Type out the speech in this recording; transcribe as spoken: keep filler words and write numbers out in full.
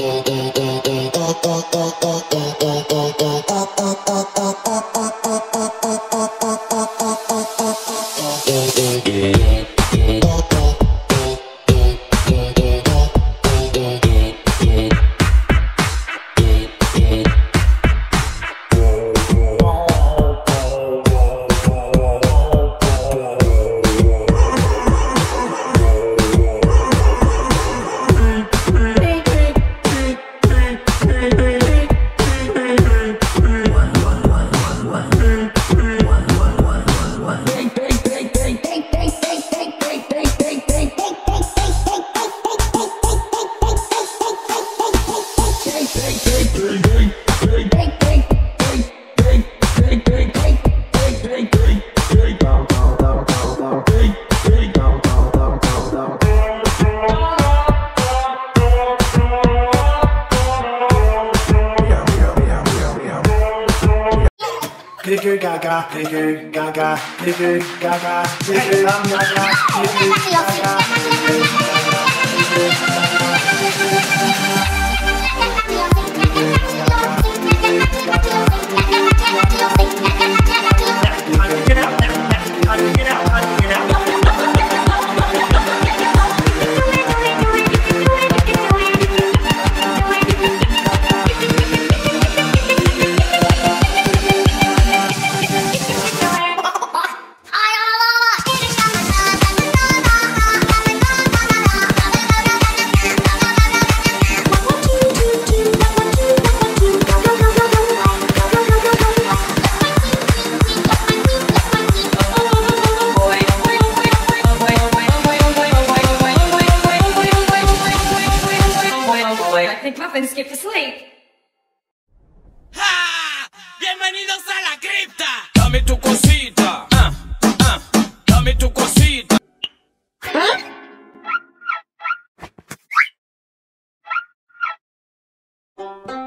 Goo gaga, goo goo gaga, goo goo gaga, goo goo gaga, goo goo I think Coffin skipped to sleep. ¡Ja! ¡Bienvenidos a la cripta! Dame tu cosita. Ah, ah, dame tu cosita. ¿Ah?